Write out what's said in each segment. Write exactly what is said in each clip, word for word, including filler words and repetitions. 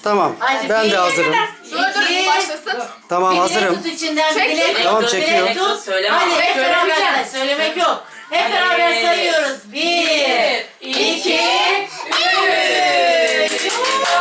Tamam. Hadi Ben bir, de hazırım. Dur dur bir başlasın. Tamam, Bir hazırım. tut içinden Çek. bilek. Tamam, tut, çekiyorum. bilek tut. Söyleme. Hadi hep beraber Söylemeyeceğim. say. Söylemek yok. Hep Hadi. beraber sayıyoruz. Bir, iki, üç.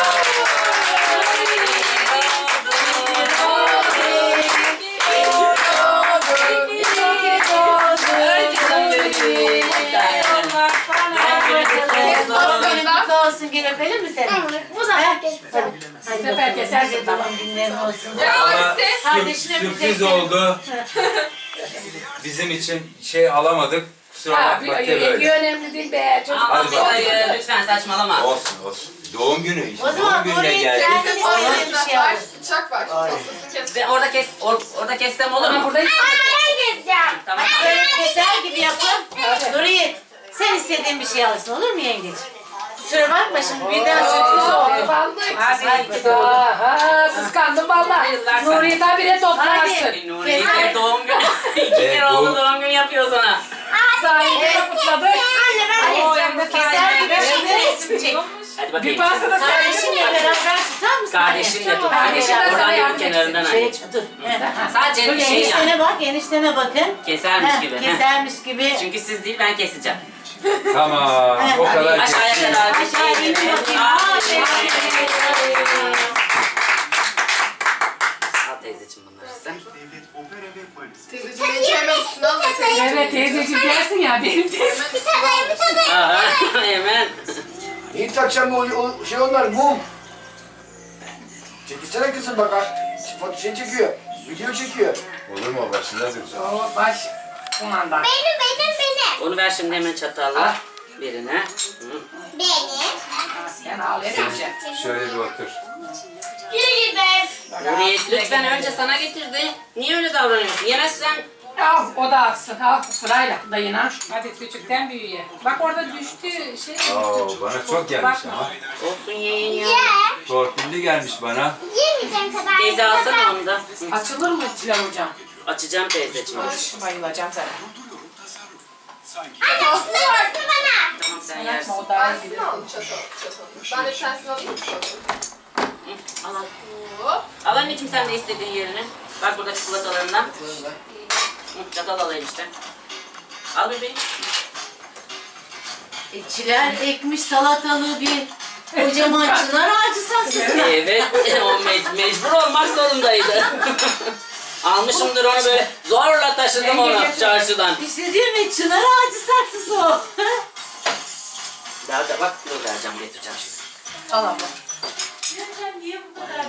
Olsun, gel öpelim mi seni? Bu zaman. Hadi sefer kesersin, tamam. Doğum günlerin olsun. Ama Kardeşine sür- bir sürpriz tek- oldu. Bizim için şey alamadık. Kusura Ha, bakma ki bir böyle. önemli değil be. Çocuk. Ama Hadi bakalım. hayır, lütfen saçmalama. Olsun olsun. Doğum günü işte. O zaman Doğum gününe Nuriye geldik. kendin istediğin bir şey var, al. bıçak var. Pastası kes. Ve orada kes, or, orada kessem olur mu? Burada Tamam. Böyle keser gibi yapın. Nuriye, sen istediğin bir şey alırsın, olur mu yengeç? Kusura bakma şimdi birden sürpriz oldu. Bandık. Hadi. Aha, kıskandım valla. Nuriye habire toplarsın. Hadi. Nuriye bir doğum günü. İki kere doğum- oldu doğum günü yapıyor sana. Sahilde kutladık. Hadi keser gibi şimdi resim çek. Hadi Bir bakayım. pasta da Kardeşinle beraber tutar mısın? Kardeşinle tut. Kardeşin de sana Oradan yardım yürü kenarından Şey, hadi. dur. Sadece Dur bir şey eniştene yani. bak, eniştene bakın. Kesermiş Heh, gibi. heh. Kesermiş gibi. Çünkü siz değil ben keseceğim. Tamam. O kadar Aşağıya geçti. kadar bir Aşağı şey. in bakayım. Aferin. Aferin. Al teyzeciğim bunları sen. Teyzeciğim beni hemen üstüne alma. Evet teyzeciğim dersin ya benim teyzem. Aha hemen. İlk akşam o, o şey onlar mum. Çekilsene kızım bak ha. Foto şey çekiyor. Video çekiyor. Olur mu? Başında dursun. O baş kumanda. Benim benim benim. Onu ver şimdi hemen çatalla. Birine. Hı. Benim. Sen al vereceğim. Şöyle bir otur. Yürü git be. Nuriye lütfen önce sana getirdi. Niye öyle davranıyorsun? Yemezsen. Al o da atsın. Al sırayla dayına. Hadi küçükten büyüğe. Bak orada düştü şey. Oo, bana çok gelmiş ama. Olsun yiyin ya. Ye. Torpilli gelmiş bana. Yemeyeceğim kadar. Teyze alsana onu da. Hı. Açılır mı Çiler hocam? Açacağım teyzeciğim. Hoş bayılacağım sana. Anne ısırırsın bana. Tamam sen Yapma yersin. o daha iyi. Aslında al çatal. Çatal. Ben de bir tanesini alayım mı? Hı, Al al. Hop. Al anneciğim sen de istediğin yerine. Bak burada çikolatalarından. Hı, Çatal alayım işte. Al bebeğim. E, Çiler ekmiş salatalığı bir kocaman çınar ağacı saksısına. Evet, o me- mecbur olmak zorundaydı. Almışımdır onu böyle zorla taşıdım onu çarşıdan. İşte değil mi? Çınar ağacı saksısı o. Daha da bak dur vereceğim getireceğim şimdi. Al abla. Niye bu kadar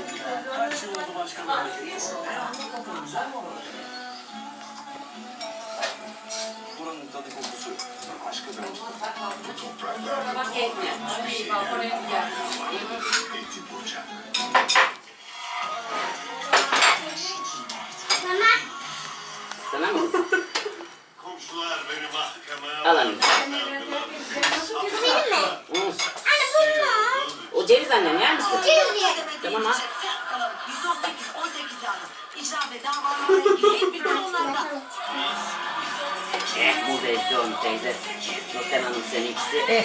Buranın tadı kokusu başka bir bu topraklar Bak ekmek. Ay balkona gel. eti burcak. Mama. Sana mı? Komşular beni mahkemeye Al anne. Bu benim mi? Hı. Anne bu mu? O ceviz annem yer misin? Ceviz ye. Tamam ha. yüz on sekiz on sekiz yani. İcra ve davalarla ilgili hep bir konularda. Eh bu zevkli olmuş teyze. Nurten Hanım seninkisi. Es.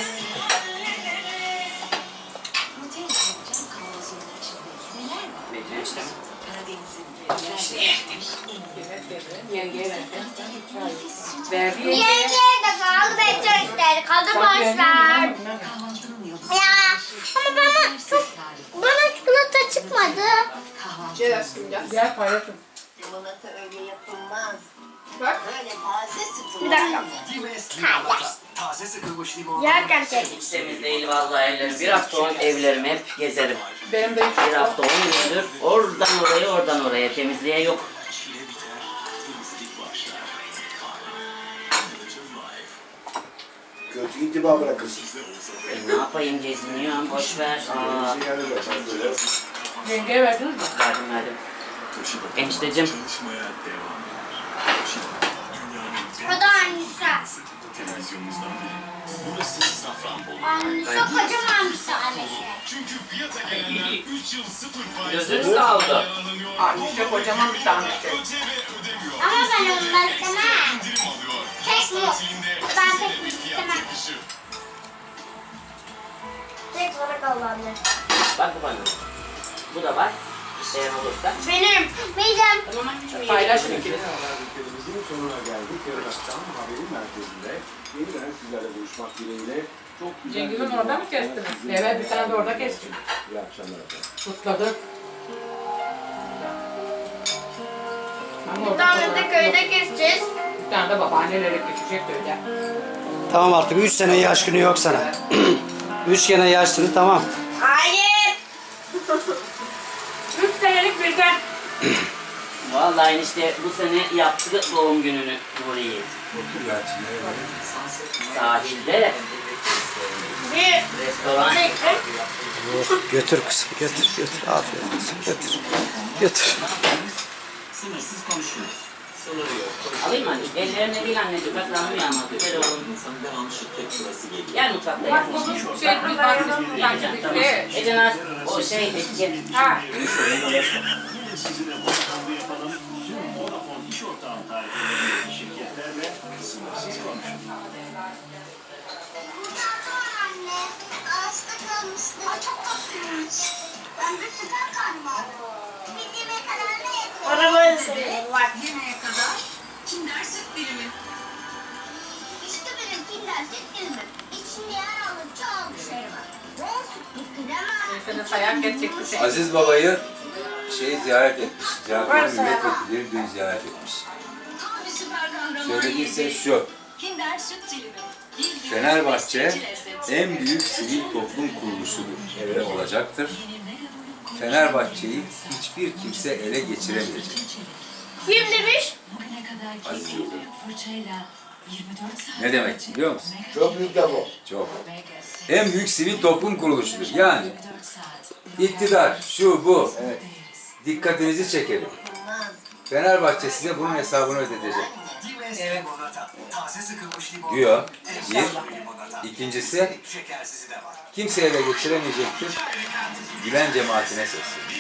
Bekle işte. Yenge verdi. Verdi yenge. Yenge de kaldı bekliyor ister. Kaldı boşlar. Ya ama bana çok bana çikolata çıkmadı. Gel aşkım gel. Gel paylaşın. Limonata öyle yapılmaz. Bak. Böyle taze sıkılmaz. Bir dakika. Kardeş. Taze sıkılmış limon. Yerken çek. Hiç temiz değil vallahi evlerim. Bir hafta on evlerimi hep gezerim. Benim de Bir hafta on gündür oradan oraya oradan oraya temizliğe yok. Çile biter, temizlik başlar. Kötü intiba bırakırsın. E, ne yapayım geziniyorum boş ver. Aa, Bir yerde de ben böyle. yengeye verdiniz mi? verdim verdim. Enişteciğim. Çalışmaya devam eder. Dünyanın O da annesi. televizyonumuzdan biri. Burası Safranbolu. Annesi kocaman bir tanesi. Çünkü fiyata gelenler üç yıl sıfır faiz. Gözünüz kaldı. Annesi kocaman bir tanesi. Ama ben ondan istemem. Tek mu? Ben tek mi istemem. Tek olarak al anne. Bak bu bana. Bu da var. İsteyen olursa. Benim. Midem. Tamam anneciğim. Paylaşın yiyelim. ikiniz. Ülkemizin sonuna geldik. Yarın akşam haberi merkezinde yeniden sizlerle buluşmak dileğiyle çok güzel Cengiz'in bir orada mı gün. kestiniz? Evet bir tane de orada kestim. İyi akşamlar efendim. Tutladık. Ben Bir orada tane de fotoğraf köyde yok. keseceğiz. Bir tane de babaannelere geçecek öyle. Tamam artık üç sene yaş günü yok sana. üç sene yaş günü tamam. Hayır. Üç senelik birden. Vallahi işte bu sene yaptı doğum gününü Nuriye. Otur ya çiğne. Sahilde Bir. restoran. Oh, götür kızım götür götür. Aferin kızım götür. Götür. Sınırsız konuşuyoruz. Alayım mı anneciğim? Ellerine değil anneciğim. Bak lanmıyor ama. Güzel oğlum. İnsanın devamlı şirket sırası geliyor. Gel mutfakta Bak yap. bunu şey bir bakmıştım. Yapacağım tamam. Ece Naz o şey Ece. Ha. Yine sizinle Vodafone yapalım. Tüm Vodafone iş ortağım tariflerindeki şirketlerle sınırsız konuşun. Anne. Ağaçta kalmıştı. Ay çok tatlıymış. Ben de süper karnım. Biz yemeğe kadar ne yesin? Arabayı seviyorum. Bak. Yemeğe kadar Kinder süt dilimi. İşte benim kinder süt dilimi. İçinde yer alıp çok bir şey var. Ben süt bitiremem. Seni sayak edecekti seni. Aziz babayı şey ziyaret etmiş. Cevaplar milletvekilleri dün ziyaret etmiş. Tam bir süper kahraman Söylediyse yemeği. şu. Kinder süt dilimi. Bildiğin Fenerbahçe besleyici lezzet. en büyük sivil toplum kuruluşudur ve olacaktır. Fenerbahçe'yi hiçbir kimse ele geçiremeyecek. Kim demiş? Aziz Yıldırım. Ne demek biliyor musun? Çok büyük laf o. Çok. En büyük sivil toplum kuruluşudur. Yani iktidar, şu bu. Evet. Dikkatinizi çekelim. Fenerbahçe size bunun hesabını ödetecek. Evet. Diyor. Bir. İkincisi kimse ele geçiremeyecektir. Gülen cemaatine sesleniyor.